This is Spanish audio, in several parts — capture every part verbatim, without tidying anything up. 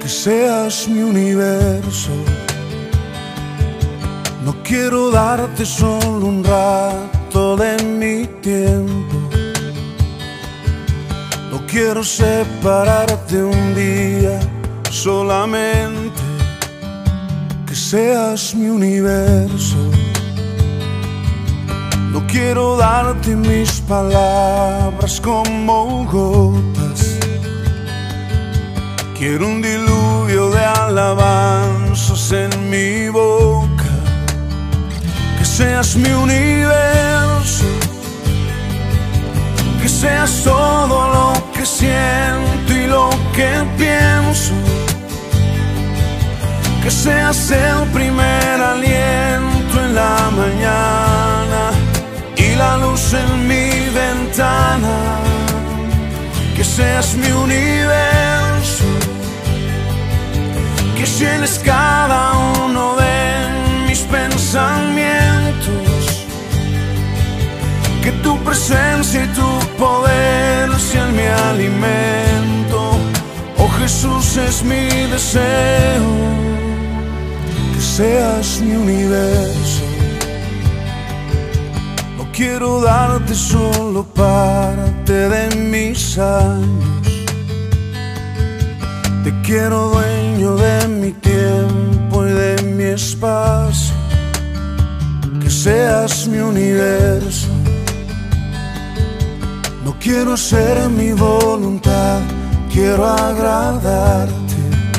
seas mi universo. No quiero darte solo un rato de mi tiempo. No quiero separarte un día, solamente que seas mi universo. No quiero darte mis palabras como gotas. Quiero un diluvio de alabanzas en mi boca. Que seas mi universo. Que seas todo lo que siento y lo que pienso. Que seas el primer aliento en la mañana y la luz en mi ventana. Que seas mi universo. Que llenes cada uno de mis pensamientos. Que tu presencia y tu poder sean mi alimento. Oh Jesús, es mi deseo que seas mi universo. No quiero darte solo parte de mis años. Te quiero dueño de mi tiempo y de mi espacio. Que seas mi universo. No quiero hacer mi voluntad, quiero agradarte.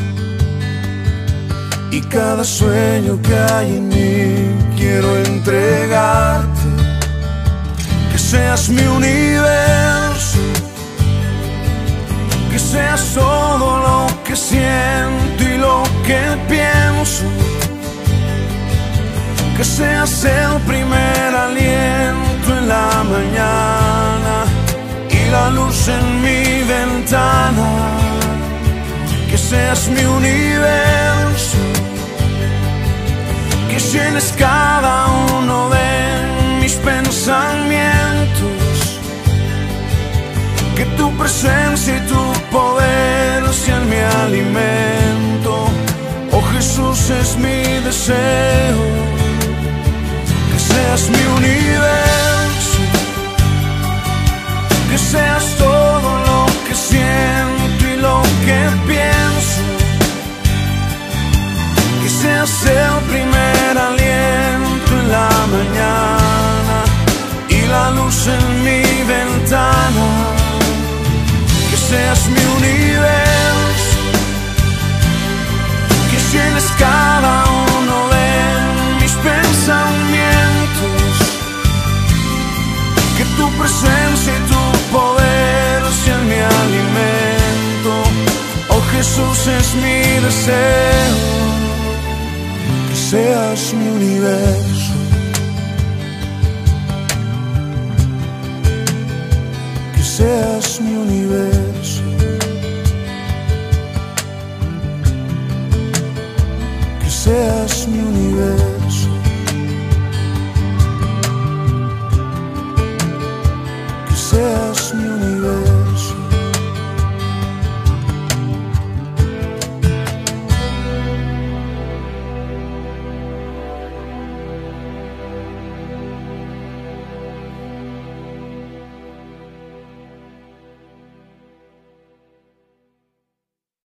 Y cada sueño que hay en mí quiero entregarte. Que seas mi universo. Que seas todo lo que siento y lo que pienso. Que seas el primer aliento en la mañana y la luz en mi ventana. Que seas mi universo. Que llenes cada uno de mis pensamientos. Que tu presencia y tu poder sean mi alimento. Oh Jesús, es mi deseo que seas mi universo. Que seas todo lo que siento y lo que pienso. Que seas el primer aliento en la mañana y la luz en mi ventana. Que seas mi universo. Que llenes cada uno de mis pensamientos. Que tu presencia y tu poder sean mi alimento. Oh Jesús, es mi deseo que seas mi universo. Que seas mi universo. Que seas mi universo.